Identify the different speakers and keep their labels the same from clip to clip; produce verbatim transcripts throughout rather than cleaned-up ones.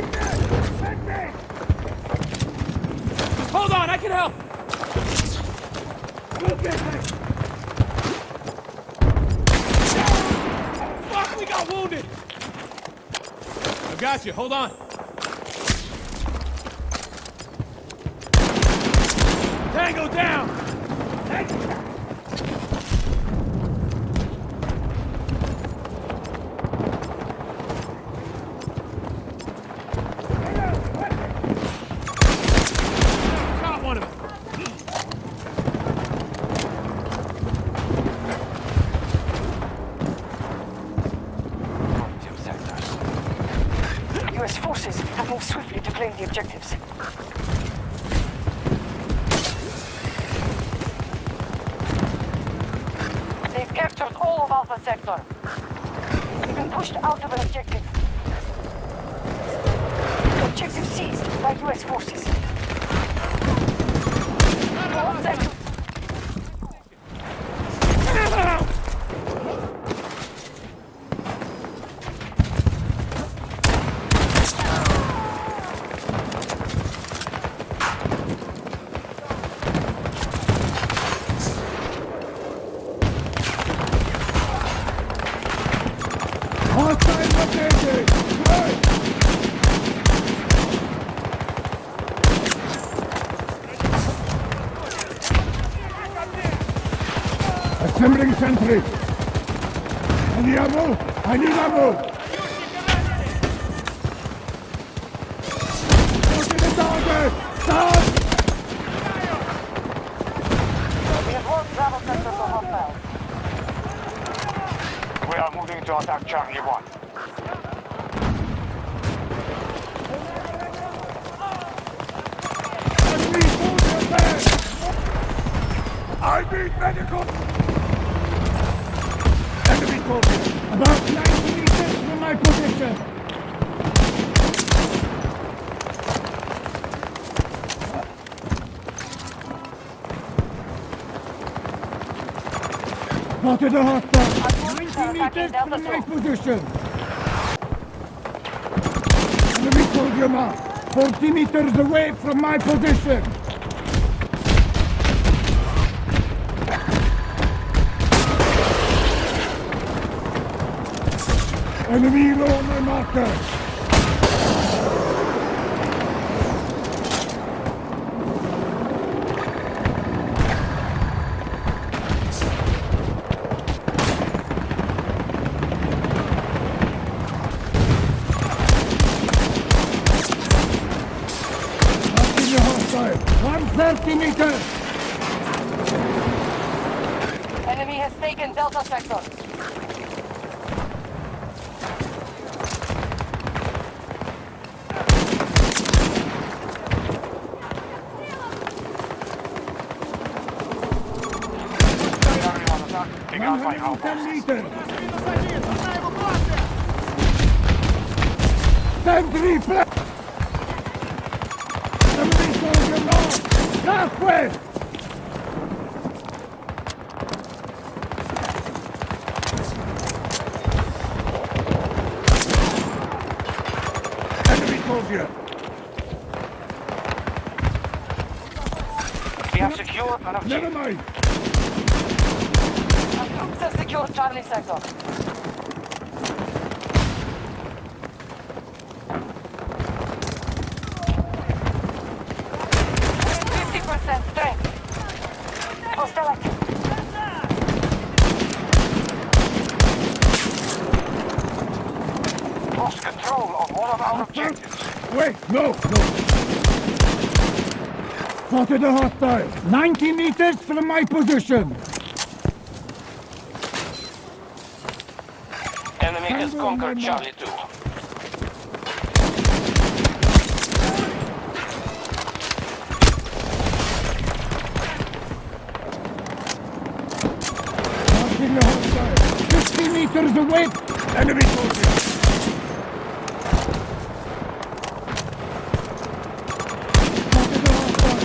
Speaker 1: Hold on, I can help! Fuck, we got wounded! I got you, hold on. Tango down! Got one of them.
Speaker 2: U S forces have moved swiftly to claim the objectives. They've captured all of Alpha Sector. They've been pushed out of an objective. The objective seized by U S forces. All sector.
Speaker 3: Assembling sentry. Any ammo? I need ammo. Go to the target. Stop!
Speaker 2: We have one Bravo Sector for hostile.
Speaker 4: We are moving to attack Charlie one.
Speaker 3: Enemy soldier there! I need medical! Enemy soldier! About ninety meters from my position! Spotted a hostile! ninety meters from my position! Enemy soldier marked! forty meters away from my position! Enemy low on my marker! Marking the hostile! one hundred thirty meters!
Speaker 2: Enemy has taken Delta Sector.
Speaker 3: one hundred ten meters! Sentry flank! Enemy soldier north! Northwest! Enemy soldier!
Speaker 4: We have secured an
Speaker 3: Never
Speaker 4: objective.
Speaker 3: mind!
Speaker 2: Troops have secured Charlie Sector. fifty percent strength. Hostile active.
Speaker 4: Lost control of one of our objectives.
Speaker 3: Wait, no, no. Spotted a hostile. ninety meters from my position.
Speaker 4: Enemy has conquered Charlie two.
Speaker 3: Marking the hostile. fifty meters away. Enemy soldier. Spotted a hostile.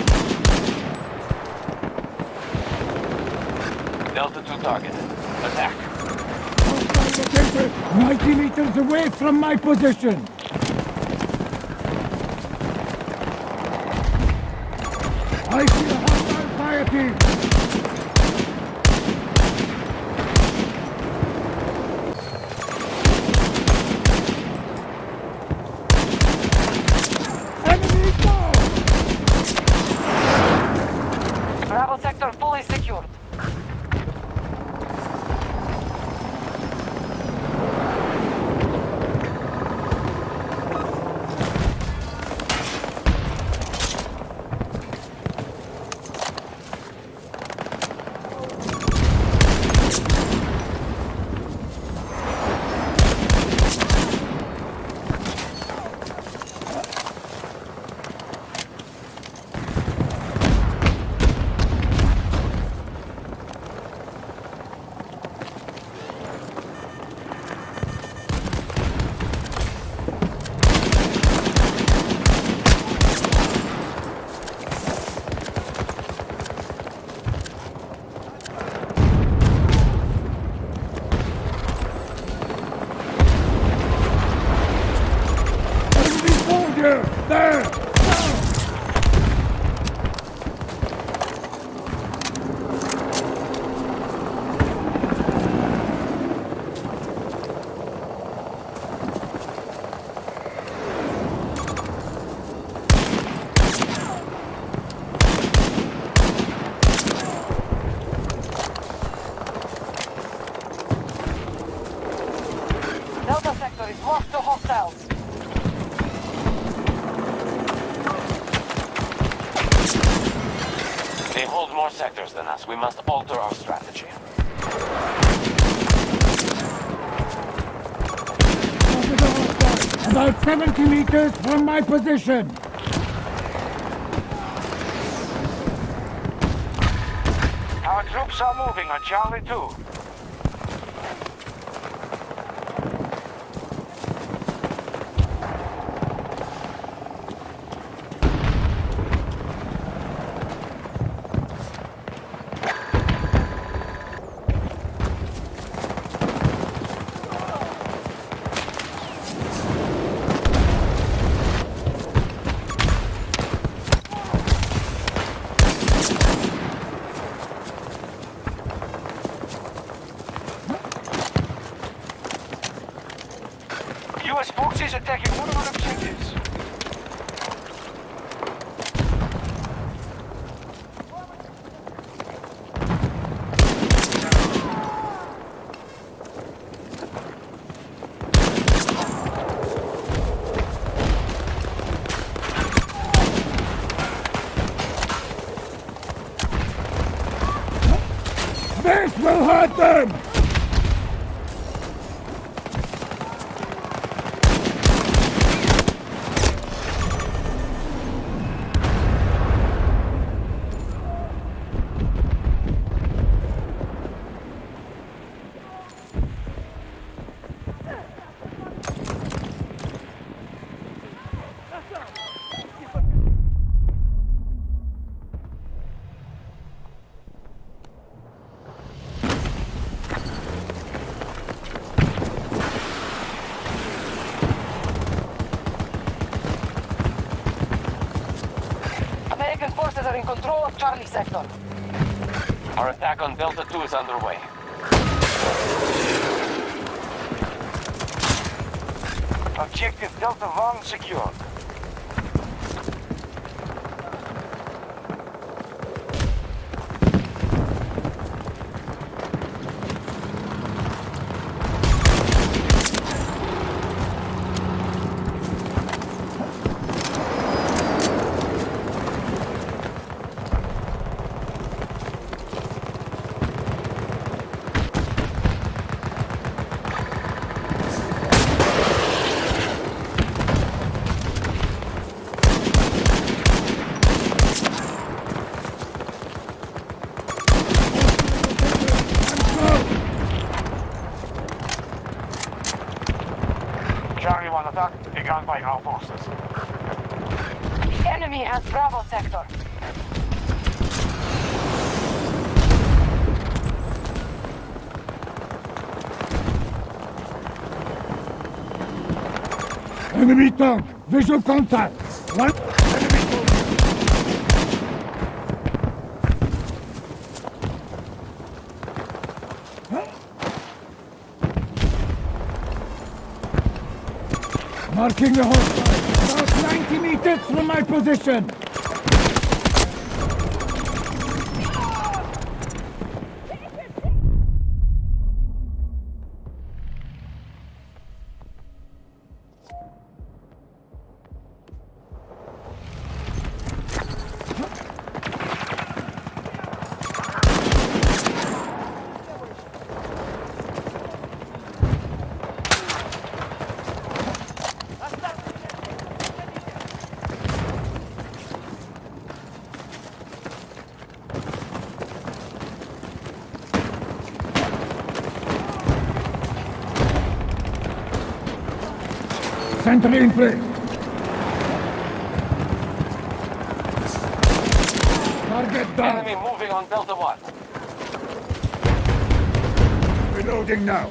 Speaker 4: Delta two target. Attack.
Speaker 3: Hostile located. ninety meters away from my position. I see a hostile fire team! Enemy down!
Speaker 2: Bravo sector fully secured.
Speaker 3: There! There!
Speaker 2: Delta sector is lost to hostiles.
Speaker 4: They hold more sectors than us. We must alter our strategy.
Speaker 3: About seventy meters from my position!
Speaker 4: Our troops are moving on Charlie two. U S forces attacking one of our objectives.
Speaker 3: This will hurt them!
Speaker 2: American forces are in control of Charlie sector.
Speaker 4: Our attack on Delta two is underway. Objective Delta one secured. Charlie one attack begun by our forces.
Speaker 2: The enemy has Bravo sector.
Speaker 3: Enemy tank! Visual contact! One enemy soldier! Marking the hostile. About ninety meters from my position. Sentry in place. Target down.
Speaker 4: Enemy moving on Delta one.
Speaker 3: Reloading now.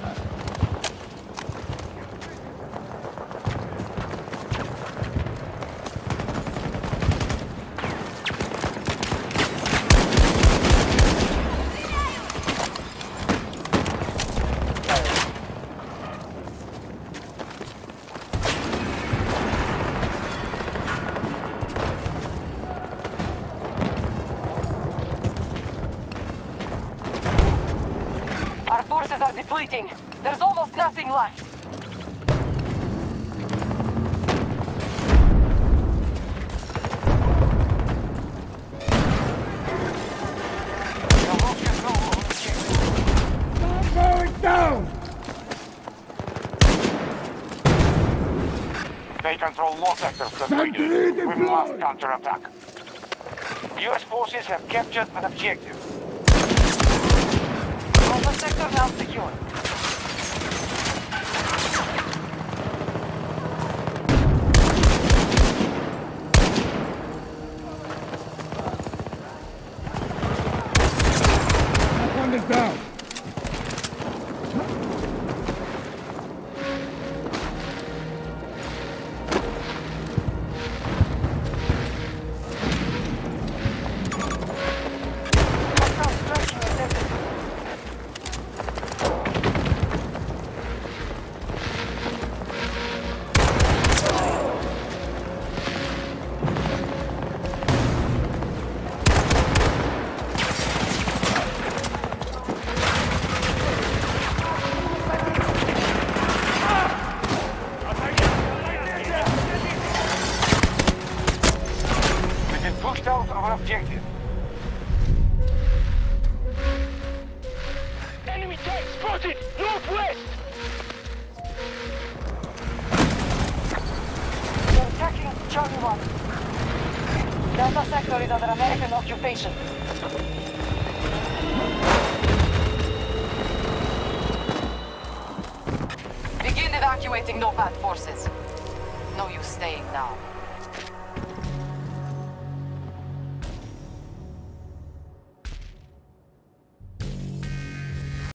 Speaker 2: Our forces are depleting. There's almost nothing left.
Speaker 3: I'm going down.
Speaker 4: They control more sectors than we
Speaker 3: Sentry
Speaker 4: do. We
Speaker 3: deployed.
Speaker 4: must counterattack. U S forces have captured an objective.
Speaker 2: Alpha sector now secure.
Speaker 3: That one is down.
Speaker 2: Hostile striking detected.
Speaker 4: We've been pushed out of our objective. Enemy tank spotted! Northwest!
Speaker 2: They're attacking Charlie one. Delta sector is under American occupation. Begin evacuating NOPAD forces. No use staying now.